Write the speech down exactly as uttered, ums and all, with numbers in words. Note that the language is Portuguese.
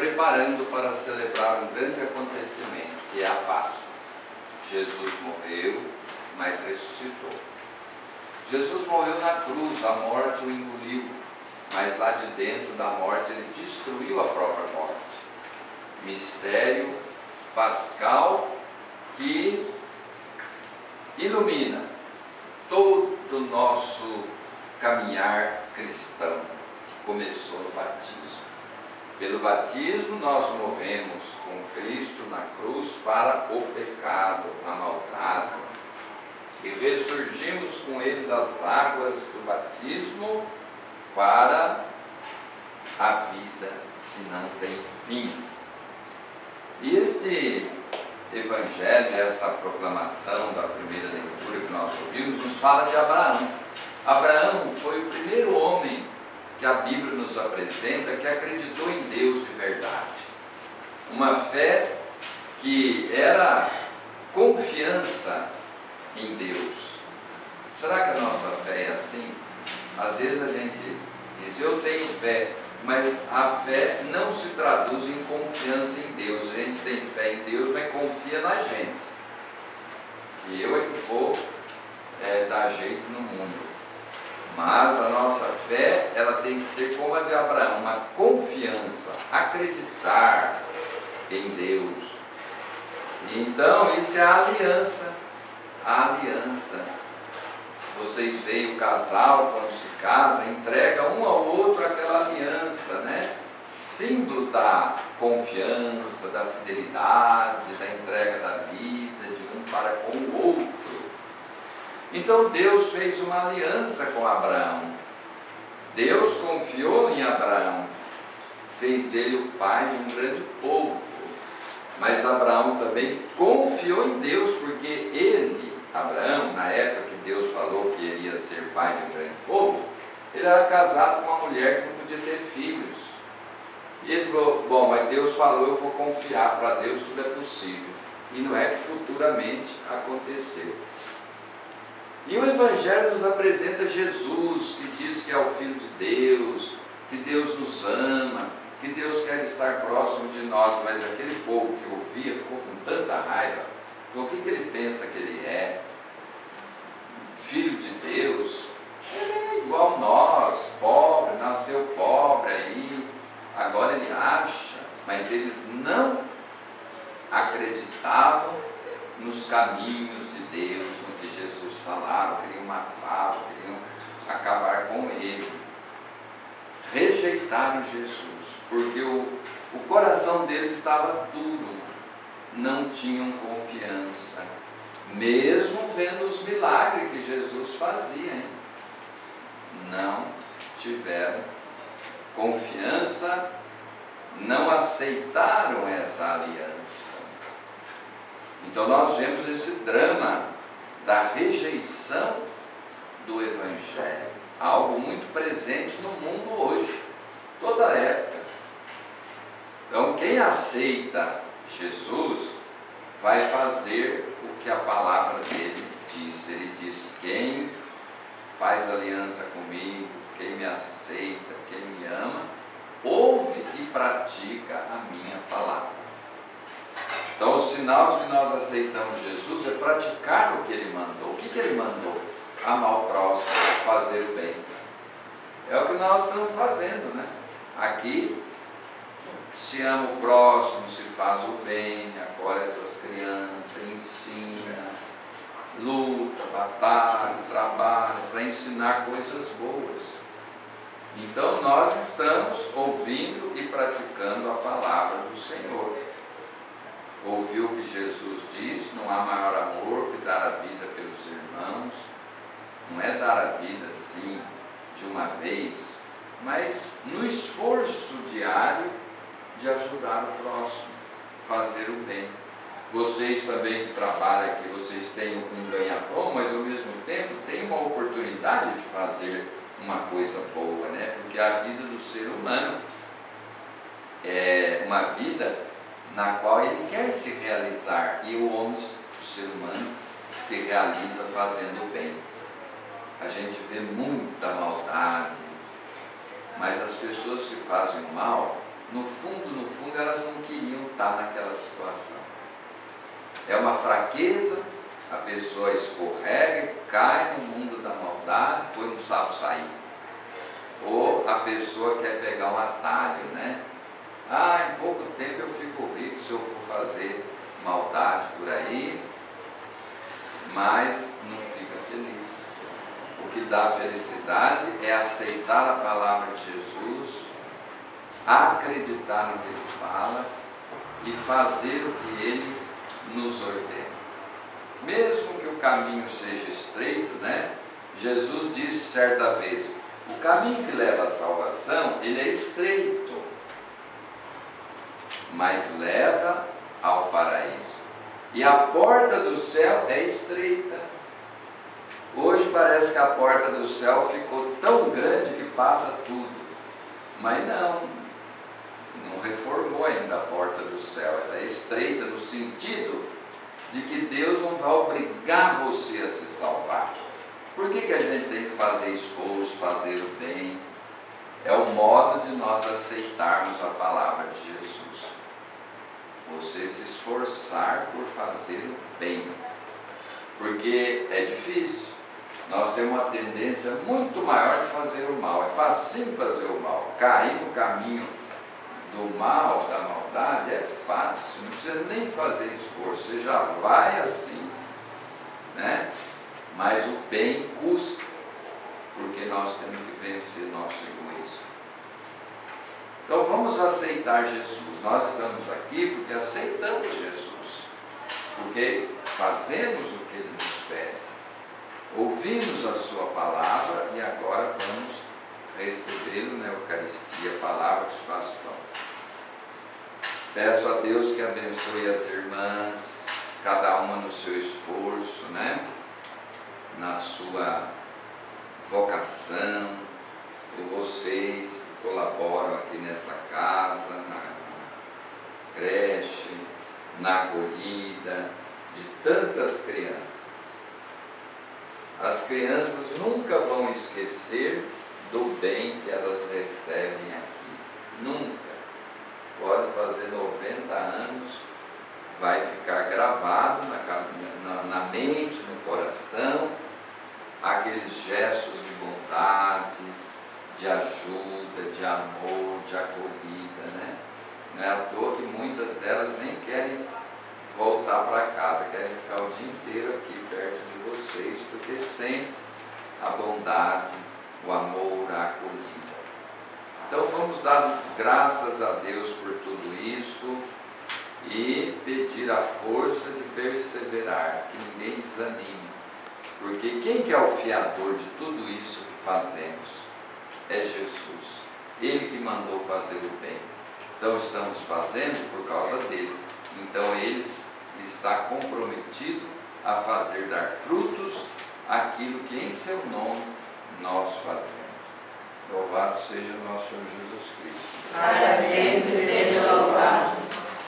preparando para celebrar um grande acontecimento, que é a Páscoa. Jesus morreu, mas ressuscitou. Jesus morreu na cruz, a morte o engoliu, mas lá de dentro da morte ele destruiu a própria morte. Mistério pascal que ilumina todo o nosso caminhar cristão, que começou no batismo. Pelo batismo nós morremos com Cristo na cruz para o pecado, a maldade, e ressurgimos com Ele das águas do batismo para a vida que não tem fim. E este Evangelho, esta proclamação da primeira leitura que nós ouvimos, nos fala de Abraão. Abraão foi o primeiro homem que a Bíblia nos apresenta que acreditou em Deus de verdade. Uma fé que era confiança em Deus. Será que a nossa fé é assim? Às vezes a gente diz, eu tenho fé, mas a fé não se traduz em confiança em Deus. A gente tem fé em Deus, mas confia na gente. E eu é que vou é, dar jeito no mundo. Mas a nossa fé, ela tem que ser como a de Abraão, uma confiança, acreditar em Deus. E então, isso é a aliança. A aliança. Vocês veem o casal, quando se casa, entrega um ao outro aquela aliança, né? Símbolo da confiança, da fidelidade, da entrega da vida, de um para com o outro. Então Deus fez uma aliança com Abraão. Deus confiou em Abraão, fez dele o pai de um grande povo. Mas Abraão também confiou em Deus, porque ele, Abraão, na época que Deus falou que iria ser pai de um grande povo, ele era casado com uma mulher que não podia ter filhos. E ele falou, bom, mas Deus falou, eu vou confiar, para Deus tudo é possível. E não é que futuramente aconteceu. E o Evangelho nos apresenta Jesus, que diz que é o Filho de Deus, que Deus nos ama, que Deus quer estar próximo de nós, mas aquele povo que ouvia ficou com tanta raiva. Falou, o que, que ele pensa que ele é? Filho de Deus? Ele é igual nós, pobre, nasceu pobre aí, agora ele acha, mas eles não acreditavam nos caminhos de Deus, no que Jesus falava, queriam matá-lo, queriam acabar com ele. Rejeitaram Jesus, porque o, o coração deles estava duro, não tinham confiança, mesmo vendo os milagres que Jesus fazia, hein? Não tiveram confiança, não aceitaram essa aliança. Então nós vemos esse drama da rejeição do Evangelho, algo muito presente no mundo hoje, toda a época. Então quem aceita Jesus vai fazer o que a palavra dele diz. Ele diz, quem faz aliança comigo, quem me aceita, quem me ama, ouve e pratica a minha palavra. Então o sinal de que nós aceitamos Jesus é praticar o que ele mandou. O que, que ele mandou? Amar o próximo, fazer o bem. É o que nós estamos fazendo, né? Aqui se ama o próximo, se faz o bem, acolhe essas crianças, ensina, luta, batalha, trabalha para ensinar coisas boas. Então nós estamos ouvindo e praticando a palavra do Senhor. Ouviu o que Jesus diz, não há maior amor que dar a vida pelos irmãos. Não é dar a vida assim de uma vez, mas no esforço diário de ajudar o próximo, fazer o bem. Vocês também que trabalham aqui, vocês têm um ganha-pão, mas ao mesmo tempo têm uma oportunidade de fazer uma coisa boa, né? Porque a vida do ser humano é uma vida na qual ele quer se realizar, e o homem, o ser humano, se realiza fazendo o bem. A gente vê muita maldade, mas as pessoas que fazem o mal no fundo, no fundo, elas não queriam estar naquela situação. É uma fraqueza, a pessoa escorrega, cai no mundo da maldade, depois não sabe sair. Ou a pessoa quer pegar um atalho, né? Ah, em pouco tempo eu fico rico se eu for fazer maldade por aí, mas não fica feliz. O que dá felicidade é aceitar a palavra de Jesus, acreditar no que Ele fala e fazer o que Ele nos ordena. Mesmo que o caminho seja estreito, né? Jesus disse certa vez, o caminho que leva à salvação, ele é estreito, mas leva ao paraíso. E a porta do céu é estreita. Hoje parece que a porta do céu ficou tão grande que passa tudo. Mas não, não reformou ainda a porta do céu. Ela é estreita no sentido de que Deus não vai obrigar você a se salvar. Por que que a gente tem que fazer esforço, fazer o bem? É o modo de nós aceitarmos a palavra de Jesus. Você se esforçar por fazer o bem. Porque é difícil. Nós temos uma tendência muito maior de fazer o mal. É facinho fazer o mal. Cair no caminho do mal, da maldade, é fácil. Não precisa nem fazer esforço. Você já vai assim, né? Mas o bem custa. Porque nós temos que vencer nosso egoísmo. Então vamos aceitar Jesus. Nós estamos aqui porque aceitamos Jesus. Porque fazemos o que Ele nos pede. Ouvimos a sua palavra e agora vamos recebê-lo na Eucaristia, a palavra que se faz pão. Peço a Deus que abençoe as irmãs, cada uma no seu esforço, né? Na sua vocação, por vocês que colaboram aqui nessa casa, na creche, na acolhida de tantas crianças. As crianças nunca vão esquecer do bem que elas recebem aqui. Nunca. Pode fazer noventa anos, vai ficar gravado na, na, na mente, no coração, aqueles gestos de bondade, de ajuda, de amor, de acolhida, né? Não é à toa que muitas delas nem querem voltar para casa, querem ficar o dia inteiro aqui perto de vocês, porque sentem a bondade, o amor, a acolhida. Então vamos dar graças a Deus por tudo isto e pedir a força de perseverar, que ninguém desanime, porque quem que é o fiador de tudo isso que fazemos? É Jesus, Ele que mandou fazer o bem. Então estamos fazendo por causa dele. Então Ele está comprometido a fazer dar frutos aquilo que em seu nome nós fazemos. Louvado seja o nosso Senhor Jesus Cristo. Para sempre seja louvado.